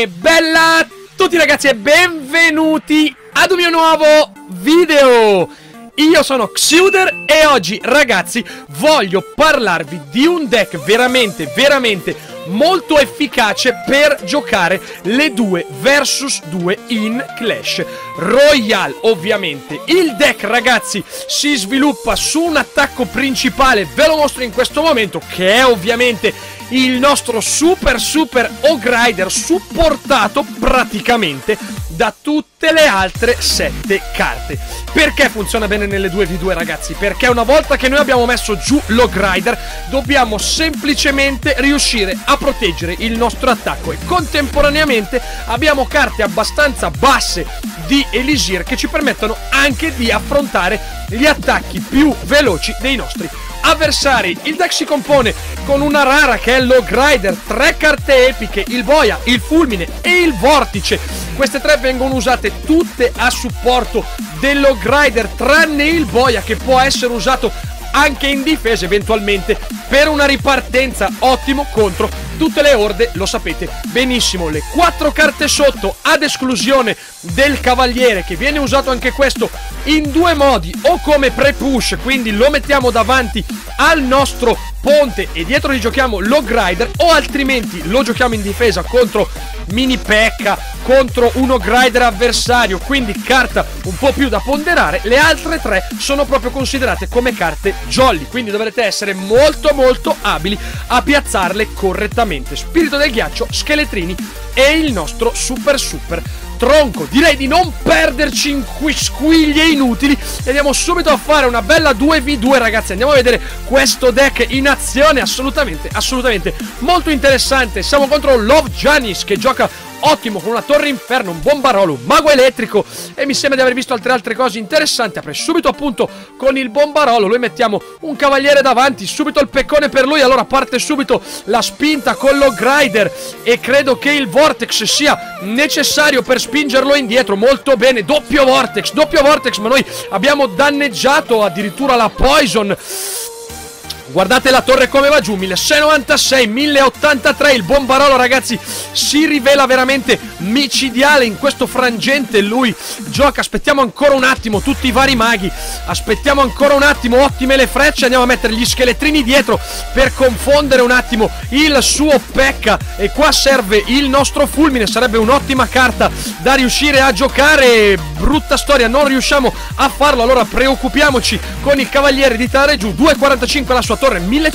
E bella a tutti ragazzi e benvenuti ad un mio nuovo video. Io sono Xuder e oggi ragazzi voglio parlarvi di un deck veramente molto efficace per giocare le 2 vs 2 in Clash Royale. Ovviamente il deck ragazzi si sviluppa su un attacco principale, ve lo mostro in questo momento, che è ovviamente il nostro super Ogre Rider, supportato praticamente da tutte le altre 7 carte. Perché funziona bene nelle 2v2 ragazzi? Perché una volta che noi abbiamo messo giù l'Ogre Rider dobbiamo semplicemente riuscire a proteggere il nostro attacco e contemporaneamente abbiamo carte abbastanza basse di Elisir che ci permettono anche di affrontare gli attacchi più veloci dei nostri avversari. Il deck si compone con una rara che è l'Ogre Rider, 3 carte epiche, il boia, il fulmine e il vortice. Queste 3 vengono usate tutte a supporto dell'Ogre Rider, tranne il boia che può essere usato anche in difesa eventualmente per una ripartenza, ottimo contro tutte le orde, lo sapete benissimo. Le 4 carte sotto, ad esclusione del cavaliere, che viene usato anche questo in 2 modi, o come pre-push, quindi lo mettiamo davanti al nostro ponte e dietro gli giochiamo l'Ogre Rider, o altrimenti lo giochiamo in difesa contro mini Pekka, contro un Ogre Rider avversario, quindi carta un po' più da ponderare. Le altre 3 sono proprio considerate come carte jolly, quindi dovrete essere molto abili a piazzarle correttamente. Spirito del ghiaccio, scheletrini e il nostro super tronco. Direi di non perderci in quisquiglie inutili e andiamo subito a fare una bella 2v2 ragazzi. Andiamo a vedere questo deck in azione, assolutamente molto interessante. Siamo contro Love Janis che gioca ottimo con una torre inferno, un bombarolo, un mago elettrico e mi sembra di aver visto altre cose interessanti. Apre subito appunto con il bombarolo, noi mettiamo un cavaliere davanti, subito il peccone per lui, allora parte subito la spinta con l'Ogre Rider e credo che il vortex sia necessario per spingerlo indietro. Molto bene, doppio vortex, ma noi abbiamo danneggiato addirittura la poison. Guardate la torre come va giù, 1696, 1083, il bombarolo ragazzi si rivela veramente micidiale in questo frangente. Lui gioca, aspettiamo ancora un attimo tutti i vari maghi, aspettiamo ancora un attimo, ottime le frecce, andiamo a mettere gli scheletrini dietro per confondere un attimo il suo Pekka e qua serve il nostro fulmine, sarebbe un'ottima carta da riuscire a giocare. Brutta storia, non riusciamo a farlo, allora preoccupiamoci con il cavaliere di tirare giù, 245 la sua torre,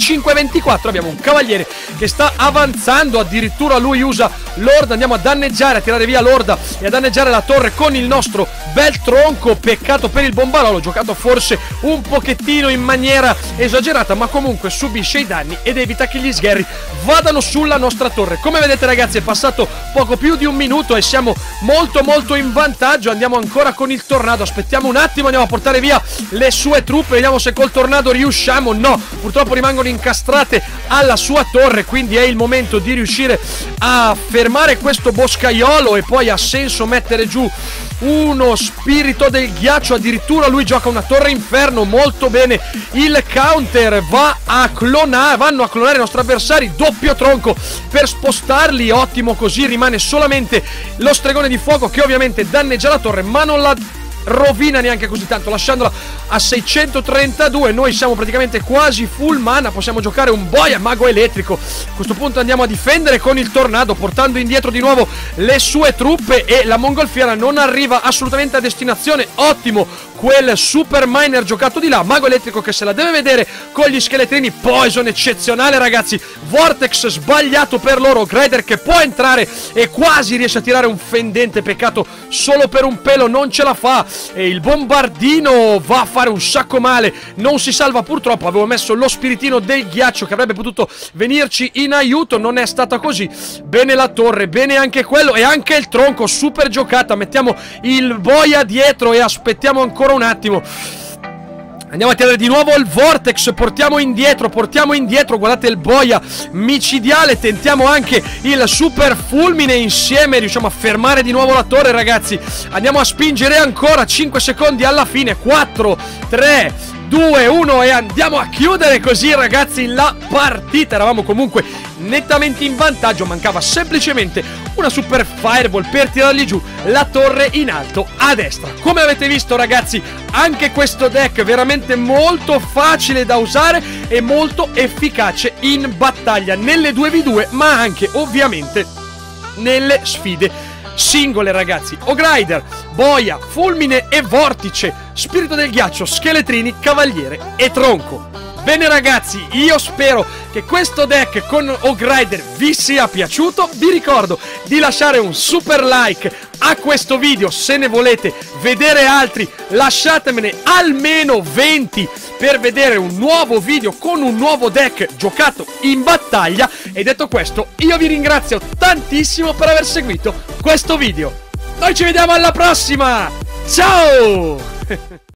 1524, abbiamo un cavaliere che sta avanzando, addirittura lui usa l'orda, andiamo a danneggiare, a tirare via l'orda e a danneggiare la torre con il nostro bel tronco. Peccato per il bombarolo, giocato forse un pochettino in maniera esagerata, ma comunque subisce i danni ed evita che gli sgherri vadano sulla nostra torre. Come vedete ragazzi è passato poco più di un minuto e siamo molto in vantaggio. Andiamo ancora con il tornado, aspettiamo un attimo, andiamo a portare via le sue truppe, vediamo se col tornado riusciamo. No, purtroppo rimangono incastrate alla sua torre, quindi è il momento di riuscire a fermare questo boscaiolo e poi ha senso mettere giù uno spirito del ghiaccio. Addirittura lui gioca una torre inferno, molto bene il counter, vanno a clonare i nostri avversari, doppio tronco per spostarli, ottimo, così rimane solamente lo stregone di fuoco che ovviamente danneggia la torre ma non la rovina neanche così tanto, lasciandola a 632. Noi siamo praticamente quasi full mana, possiamo giocare un boia, mago elettrico. A questo punto andiamo a difendere con il tornado, portando indietro di nuovo le sue truppe e la mongolfiera non arriva assolutamente a destinazione. Ottimo quel super miner giocato di là, mago elettrico che se la deve vedere con gli scheletrini, poison eccezionale ragazzi, vortex sbagliato per loro, Ogre Rider che può entrare e quasi riesce a tirare un fendente, peccato solo per un pelo non ce la fa e il bombardino va a fare un sacco male, non si salva purtroppo. Avevo messo lo spiritino del ghiaccio che avrebbe potuto venirci in aiuto, non è stata così. Bene la torre, bene anche quello e anche il tronco, super giocata. Mettiamo il boia dietro e aspettiamo ancora un attimo. Andiamo a tirare di nuovo il vortex, portiamo indietro, guardate il boia micidiale, tentiamo anche il super fulmine insieme, riusciamo a fermare di nuovo la torre ragazzi, andiamo a spingere ancora, 5 secondi alla fine, 4, 3, 2, 1 e andiamo a chiudere così, ragazzi, la partita. Eravamo comunque nettamente in vantaggio, mancava semplicemente una super fireball per tirargli giù la torre in alto a destra. Come avete visto, ragazzi, anche questo deck è veramente molto facile da usare e molto efficace in battaglia nelle 2v2, ma anche ovviamente nelle sfide singole, ragazzi. Ogrider, boia, fulmine e vortice, spirito del ghiaccio, scheletrini, cavaliere e tronco. Bene, ragazzi, io spero che questo deck con Ogrider vi sia piaciuto. Vi ricordo di lasciare un super like a questo video. Se ne volete vedere altri, lasciatemene almeno 20 per vedere un nuovo video con un nuovo deck giocato in battaglia. E detto questo, io vi ringrazio tantissimo per aver seguito questo video. Noi ci vediamo alla prossima. Ciao!